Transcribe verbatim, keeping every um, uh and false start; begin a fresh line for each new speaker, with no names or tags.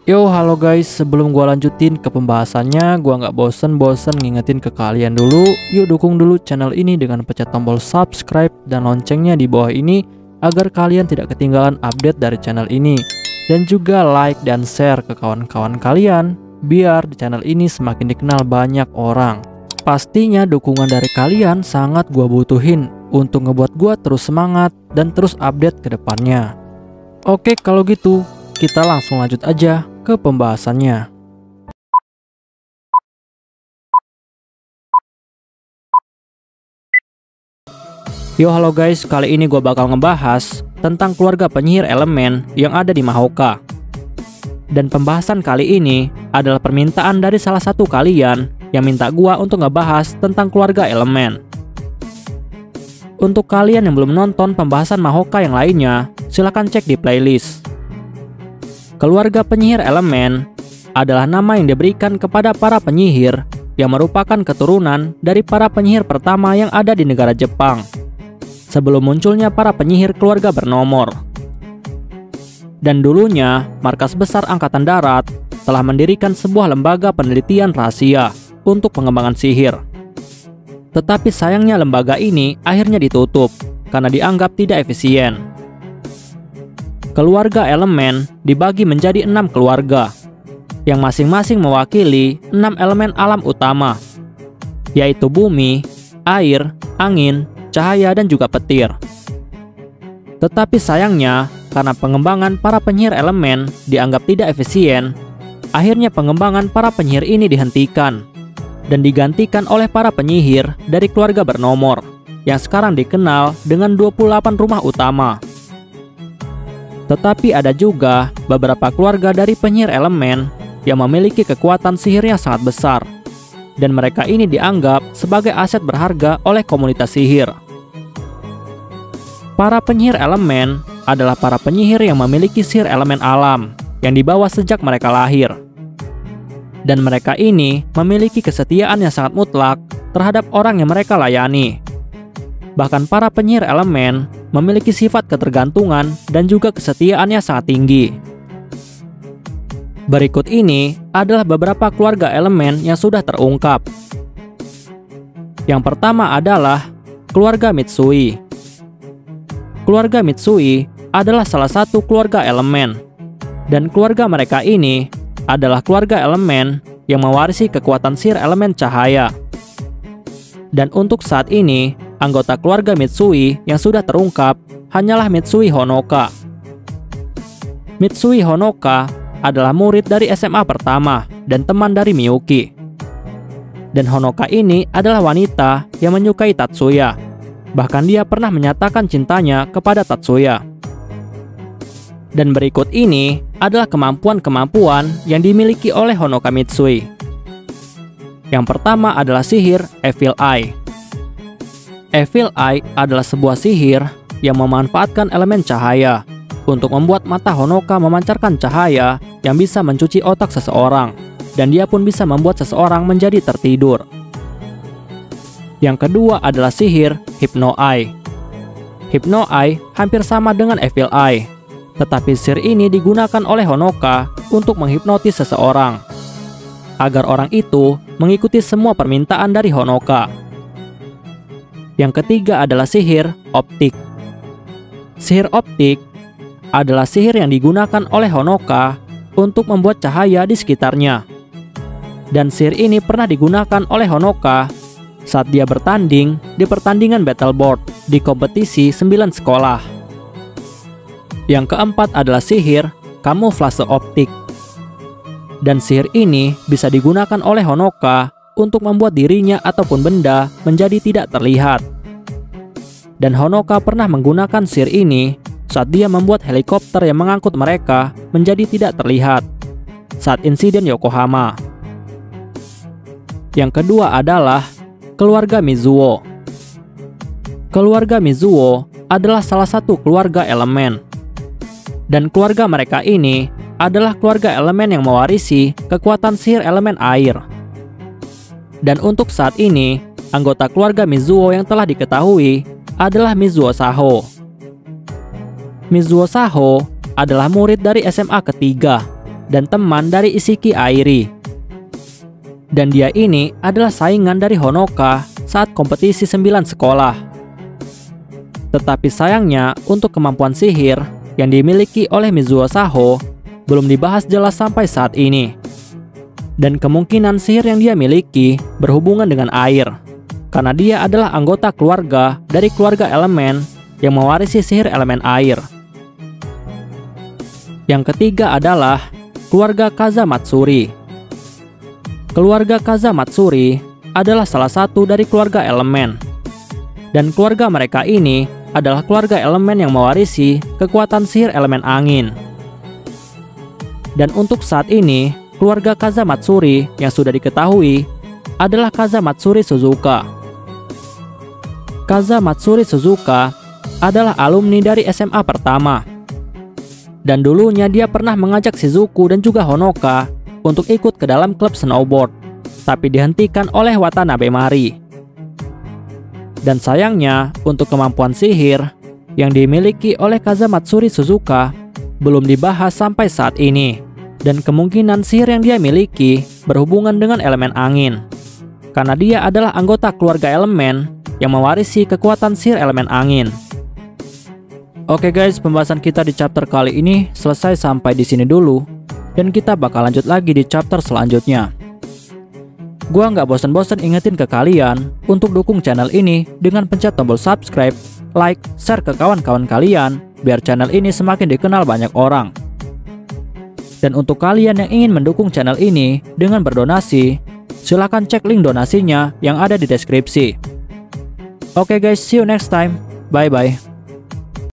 Yo, halo guys, sebelum gua lanjutin ke pembahasannya, gua nggak bosen-bosen ngingetin ke kalian dulu. Yuk dukung dulu channel ini dengan pencet tombol subscribe dan loncengnya di bawah ini agar kalian tidak ketinggalan update dari channel ini. Dan juga like dan share ke kawan-kawan kalian biar di channel ini semakin dikenal banyak orang. Pastinya dukungan dari kalian sangat gua butuhin untuk ngebuat gua terus semangat dan terus update ke depannya. Oke, kalau gitu kita langsung lanjut aja ke pembahasannya. Yo, halo guys, kali ini gue bakal ngebahas tentang keluarga penyihir elemen yang ada di Mahoka. Dan pembahasan kali ini adalah permintaan dari salah satu kalian yang minta gue untuk ngebahas tentang keluarga elemen. Untuk kalian yang belum nonton pembahasan Mahoka yang lainnya, silahkan cek di playlist. Keluarga penyihir elemen adalah nama yang diberikan kepada para penyihir yang merupakan keturunan dari para penyihir pertama yang ada di negara Jepang sebelum munculnya para penyihir keluarga bernomor. Dan dulunya, Markas Besar Angkatan Darat telah mendirikan sebuah lembaga penelitian rahasia untuk pengembangan sihir. Tetapi sayangnya lembaga ini akhirnya ditutup karena dianggap tidak efisien. Keluarga elemen dibagi menjadi enam keluarga, yang masing-masing mewakili enam elemen alam utama, yaitu bumi, air, angin, cahaya, dan juga petir. Tetapi sayangnya, karena pengembangan para penyihir elemen dianggap tidak efisien, akhirnya pengembangan para penyihir ini dihentikan, dan digantikan oleh para penyihir dari keluarga bernomor, yang sekarang dikenal dengan dua puluh delapan rumah utama. Tetapi ada juga beberapa keluarga dari penyihir elemen yang memiliki kekuatan sihir yang sangat besar, dan mereka ini dianggap sebagai aset berharga oleh komunitas sihir. Para penyihir elemen adalah para penyihir yang memiliki sihir elemen alam yang dibawa sejak mereka lahir. Dan mereka ini memiliki kesetiaan yang sangat mutlak terhadap orang yang mereka layani. Bahkan para penyihir elemen memiliki sifat ketergantungan dan juga kesetiaan yang sangat tinggi. Berikut ini adalah beberapa keluarga elemen yang sudah terungkap. Yang pertama adalah keluarga Mitsui. Keluarga Mitsui adalah salah satu keluarga elemen, dan keluarga mereka ini adalah keluarga elemen yang mewarisi kekuatan sihir elemen cahaya. Dan untuk saat ini, anggota keluarga Mitsui yang sudah terungkap hanyalah Mitsui Honoka. Mitsui Honoka adalah murid dari S M A pertama dan teman dari Miyuki. Dan Honoka ini adalah wanita yang menyukai Tatsuya. Bahkan dia pernah menyatakan cintanya kepada Tatsuya. Dan berikut ini adalah kemampuan-kemampuan yang dimiliki oleh Honoka Mitsui. Yang pertama adalah sihir Evil Eye. Evil Eye adalah sebuah sihir yang memanfaatkan elemen cahaya untuk membuat mata Honoka memancarkan cahaya yang bisa mencuci otak seseorang, dan dia pun bisa membuat seseorang menjadi tertidur. Yang kedua adalah sihir Hypno Eye. Hypno Eye hampir sama dengan Evil Eye, tetapi sihir ini digunakan oleh Honoka untuk menghipnotis seseorang agar orang itu mengikuti semua permintaan dari Honoka. Yang ketiga adalah sihir optik. Sihir optik adalah sihir yang digunakan oleh Honoka untuk membuat cahaya di sekitarnya. Dan sihir ini pernah digunakan oleh Honoka saat dia bertanding di pertandingan battleboard di kompetisi sembilan sekolah. Yang keempat adalah sihir kamuflase optik. Dan sihir ini bisa digunakan oleh Honoka untuk membuat dirinya ataupun benda menjadi tidak terlihat. Dan Honoka pernah menggunakan sihir ini saat dia membuat helikopter yang mengangkut mereka menjadi tidak terlihat saat insiden Yokohama. Yang kedua adalah keluarga Mizuo. Keluarga Mizuo adalah salah satu keluarga elemen. Dan keluarga mereka ini adalah keluarga elemen yang mewarisi kekuatan sihir elemen air. Dan untuk saat ini, anggota keluarga Mizuo yang telah diketahui adalah Mizuo Saho. Mizuo Saho adalah murid dari S M A ketiga dan teman dari Isshiki Airi. Dan dia ini adalah saingan dari Honoka saat kompetisi sembilan sekolah. Tetapi sayangnya untuk kemampuan sihir yang dimiliki oleh Mizuo Saho belum dibahas jelas sampai saat ini. Dan kemungkinan sihir yang dia miliki berhubungan dengan air, karena dia adalah anggota keluarga dari keluarga elemen yang mewarisi sihir elemen air. Yang ketiga adalah keluarga Kaza Matsuri. Keluarga Kaza Matsuri adalah salah satu dari keluarga elemen. Dan keluarga mereka ini adalah keluarga elemen yang mewarisi kekuatan sihir elemen angin. Dan untuk saat ini, keluarga Kaza Matsuri yang sudah diketahui adalah Kaza Matsuri Suzuka. Kaza Matsuri Suzuka adalah alumni dari S M A pertama. Dan dulunya dia pernah mengajak Shizuku dan juga Honoka untuk ikut ke dalam klub snowboard, tapi dihentikan oleh Watanabe Mari. Dan sayangnya untuk kemampuan sihir yang dimiliki oleh Kaza Matsuri Suzuka belum dibahas sampai saat ini. Dan kemungkinan sihir yang dia miliki berhubungan dengan elemen angin, karena dia adalah anggota keluarga elemen yang mewarisi kekuatan sihir elemen angin. Oke guys, pembahasan kita di chapter kali ini selesai sampai di sini dulu, dan kita bakal lanjut lagi di chapter selanjutnya. Gua nggak bosan-bosan ingetin ke kalian untuk dukung channel ini dengan pencet tombol subscribe, like, share ke kawan-kawan kalian, biar channel ini semakin dikenal banyak orang. Dan untuk kalian yang ingin mendukung channel ini dengan berdonasi, silahkan cek link donasinya yang ada di deskripsi. Oke guys, see you next time. Bye bye.